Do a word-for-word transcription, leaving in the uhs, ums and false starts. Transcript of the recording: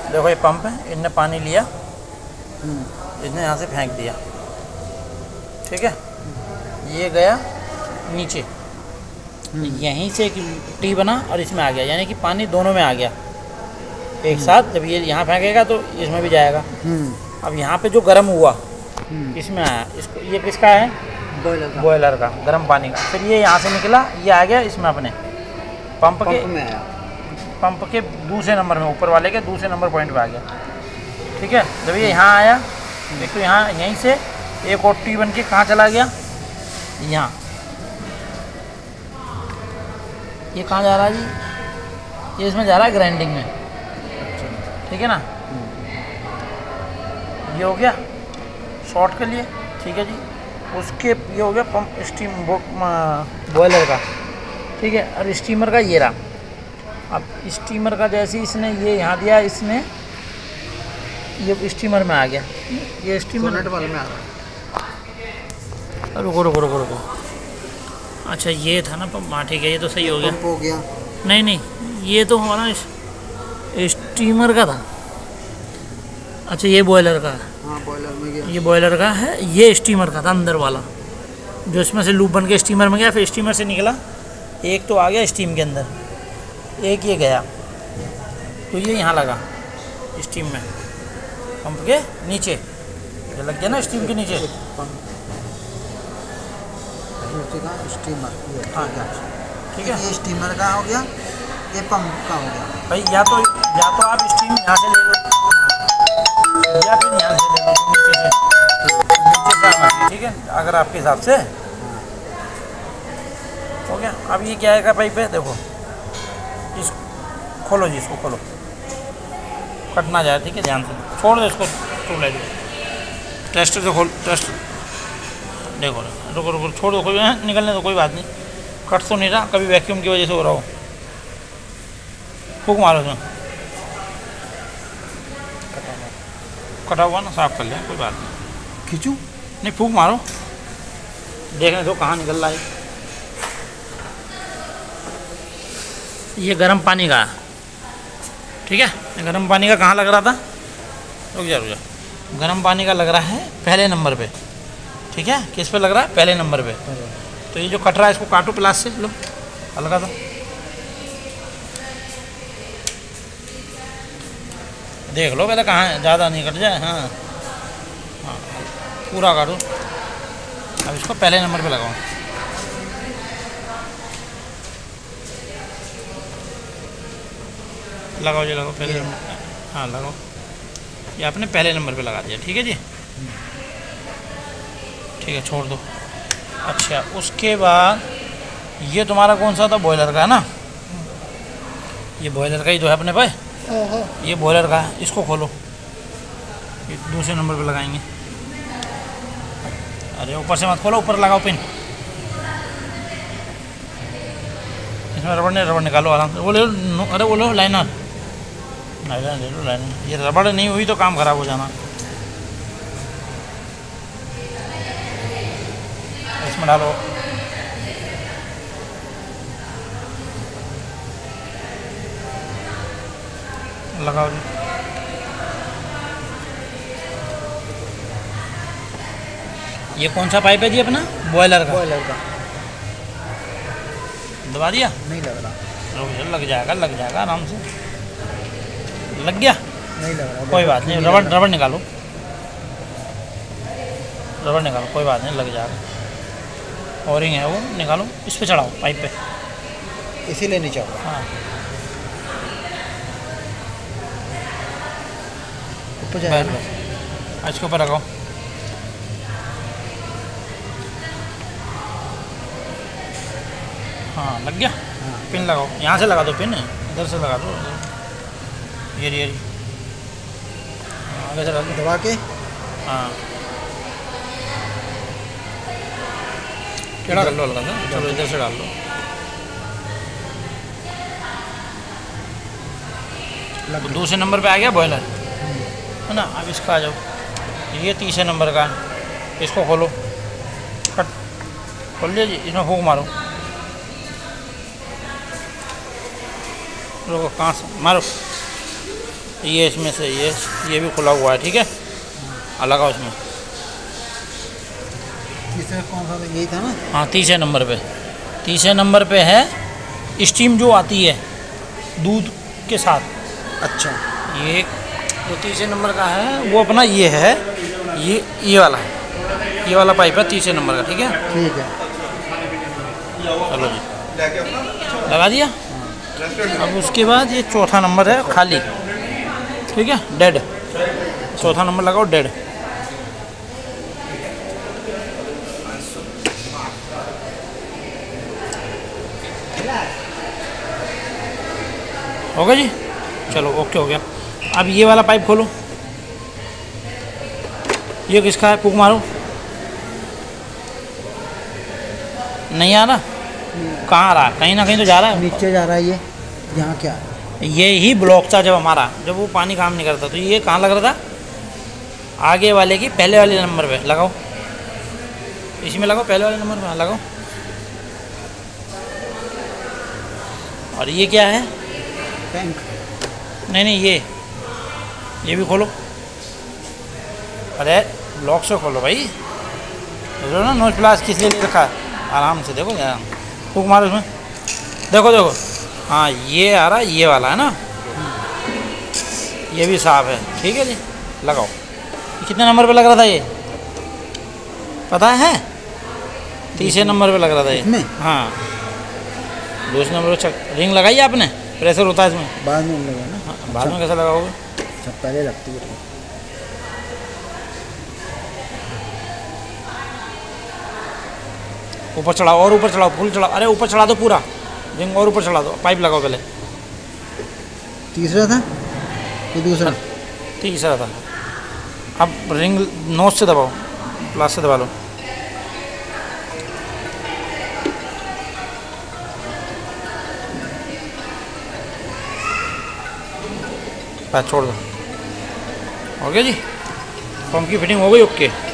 देखो ये पंप है, इनने पानी लिया, इसने यहाँ से फेंक दिया, ठीक है, ये गया नीचे, यहीं से एक टी बना और इसमें आ गया, यानी कि पानी दोनों में आ गया एक साथ। जब ये यहाँ फेंकेगा तो इसमें भी जाएगा। अब यहाँ पे जो गर्म हुआ इसमें आया, इसको ये किसका है? बॉयलर का, बॉयलर का गर्म पानी का। फिर ये यहाँ से निकला, ये आ गया इसमें अपने पंप के में आया, पंप के दूसरे नंबर में, ऊपर वाले के दूसरे नंबर पॉइंट पे आ गया, ठीक है। जब ये यहाँ आया, देखो तो यहाँ यहीं से एक और टी बन के कहाँ चला गया? यहाँ। ये कहाँ जा रहा है जी? ये इसमें जा रहा है ग्राइंडिंग में, ठीक है ना। ये हो गया शॉर्ट के लिए, ठीक है जी। उसके ये हो गया पंप स्टीम बॉयलर का, ठीक है। और स्टीमर का ये रहा। अब स्टीमर का जैसे इसने ये यहाँ दिया, इसने ये स्टीमर में आ गया, ये स्टीमर वाले में आ रहा। रुको रुको रुको रुको अच्छा ये था ना पंप, हाँ ठीक है, ये तो सही हो गया। पंप हो गया? नहीं नहीं, ये तो हमारा स्टीमर का था। अच्छा ये बॉयलर का है। हाँ बॉयलर में गया। ये बॉयलर का है, ये स्टीमर का था अंदर वाला, जो इसमें से लूप बन के स्टीमर में गया, फिर स्टीमर से निकला, एक तो आ गया स्टीम के अंदर, एक ये गया, तो ये यहाँ लगा स्टीम में, पंप के नीचे ये लग गया ना, स्टीम के नीचे। स्टीमर, हाँ ठीक है, ये स्टीमर का हो गया, ये पंप का हो गया भाई। या तो या तो आप स्टीम यहाँ से ले लो, या फिर यहाँ से ले लो नीचे से, नीचे से आना चाहिए, ठीक है, अगर आपके हिसाब से हो गया। अब ये क्या आएगा पाइप है, देखो इस खोलो जी, इसको खोलो, कट ना जाए, ठीक है, ध्यान से छोड़ दो इसको, ट्यूबलाइट टेस्टर से खोल, टेस्ट देखो, रुको रुको छोड़ दो, कोई निकलने दो, कोई बात नहीं, कट तो नहीं रहा, कभी वैक्यूम की वजह से हो रहा हो, फूक मारो उसमें, कटा हुआ ना, साफ कर लिया, कोई बात नहीं, खींचूं? नहीं फूक मारो, देखने दो कहाँ निकल रहा है। ये गर्म पानी का, ठीक है, गर्म पानी का कहाँ लग रहा था? रुक जा रुक जा, गर्म पानी का लग रहा है पहले नंबर पे, ठीक है। किस पे लग रहा है? पहले नंबर पे। तो ये जो कट रहा है इसको काटो प्लास से, लो हल्का सा, देख लो पहले कहाँ है, ज़्यादा नहीं कट जाए। हाँ हाँ पूरा काटो। अब इसको पहले नंबर पे लगाओ, लगाओ जी, लगाओ पहले, हाँ लगाओ, ये आपने पहले नंबर पे लगा दिया, ठीक है जी, ठीक है, छोड़ दो। अच्छा उसके बाद ये तुम्हारा कौन सा था? बॉयलर का है ना, ये बॉयलर का ही तो है अपने पास, ये बॉयलर का है, इसको खोलो, ये दूसरे नंबर पे लगाएंगे। अरे ऊपर से मत खोलो, ऊपर लगाओ पिन, इसमें रबड़ नहीं, रबड़ निकालो आराम से, वो ले लो, अरे वो लो लाइनर, लाइनर ले लो, लाइनर। ये रबड़ नहीं हुई तो काम खराब हो जाना। इसमें डालो, लगाओ जी, ये कौन सा पाइप है जी अपना? बॉयलर का, बॉयलर का। दबा दिया? नहीं लग रहा, लग जाएगा, लग जाएगा आराम से, लग गया, नहीं लग रहा, कोई बात नहीं, रबड़ रबड़ निकालो, रबड़ निकालो, कोई बात नहीं, लग जाएगा। ओरिंग है वो, निकालो, इस पे चढ़ाओ पाइप पे, इसीलिए नहीं चढ़ रहा। हाँ ऊपर जाएगा, इसके ऊपर रखो, हाँ लग गया। हाँ। पिन लगाओ, यहाँ से लगा दो पिन, इधर से लगा दो, ये ये आगे से लगा दबा के, हाँ टेढ़ा कर लो हल्का सा, चलो इधर से डाल लो, तो दूसरे नंबर पे आ गया बॉयलर, है ना। अब इसका आ जाओ, ये तीसरे नंबर का, इसको खोलो, कट खोल लिया जी, इसमें फूंक मारो, रुको कहाँ से मारो, ये इसमें से ये ये भी खुला हुआ है, ठीक है। अलग है उसमें। तीसरा कौन सा था? यही था ना? हाँ, तीसरे नंबर पे तीसरे नंबर पे है स्टीम जो आती है दूध के साथ। अच्छा, ये जो तीसरे नंबर का है वो अपना ये है, ये ये वाला है, ये वाला पाइप है तीसरे नंबर का, ठीक है। ठीक है। चलो जी, लगा दिया। अब उसके बाद ये चौथा नंबर है खाली, ठीक है, डेड। चौथा नंबर लगाओ डेड। हो गया जी, चलो ओके हो गया। अब ये वाला पाइप खोलो। ये किसका है? फूक मारो। नहीं आ रहा? कहाँ आ रहा है? कहीं ना कहीं तो जा रहा है। नीचे जा रहा है ये। यहाँ क्या है? ये ही ब्लॉक था जब हमारा, जब वो पानी काम नहीं करता, तो ये कहाँ लग रहा था? आगे वाले की पहले वाले नंबर पे लगाओ। इसमें लगाओ, पहले वाले नंबर पे लगाओ। और ये क्या है? टैंक। नहीं नहीं, ये ये भी खोलो। अरे ब्लॉक से खोलो भाई। देखो ना, नोच प्लास किस लिए रखा है? आराम से देखो यार, फूक मारो उसमें। देखो देखो, हाँ ये आ रहा है, ये वाला है ना, ये भी साफ है, ठीक है जी। लगाओ। कितने नंबर पे लग रहा था ये पता है? तीसरे नंबर पे लग रहा था ये। हाँ, दूसरे नंबर पे रिंग लगाई आपने? प्रेशर होता है इसमें। बाद में लगा ना? हाँ, बाद में कैसे लगाओगे? अच्छा, पहले लगती है। ऊपर चढ़ाओ, और ऊपर चढ़ाओ, फुल चढ़ाओ। अरे ऊपर चढ़ा दो पूरा रिंग, और ऊपर चढ़ा दो। पाइप लगाओ पहले। तीसरा था ये? दूसरा? तीसरा था। अब रिंग नोच से दबाओ, प्लास से दबा लो। पैच छोड़ दो। हो गया जी, पंप की फिटिंग हो गई। ओके।